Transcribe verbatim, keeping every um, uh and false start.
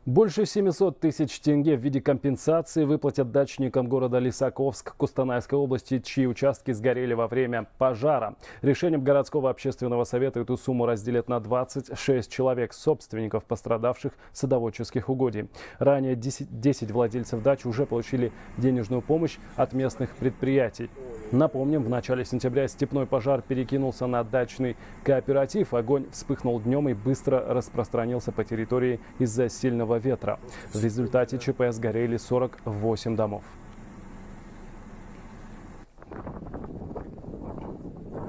Больше семисот тысяч тенге в виде компенсации выплатят дачникам города Лисаковск Кустанайской области, чьи участки сгорели во время пожара. Решением городского общественного совета эту сумму разделят на двадцать шесть человек, собственников пострадавших садоводческих угодий. Ранее десять владельцев дач уже получили денежную помощь от местных предприятий. Напомним, в начале сентября степной пожар перекинулся на дачный кооператив. Огонь вспыхнул днем и быстро распространился по территории из-за сильного ветра. В результате ЧП сгорели сорок восемь домов.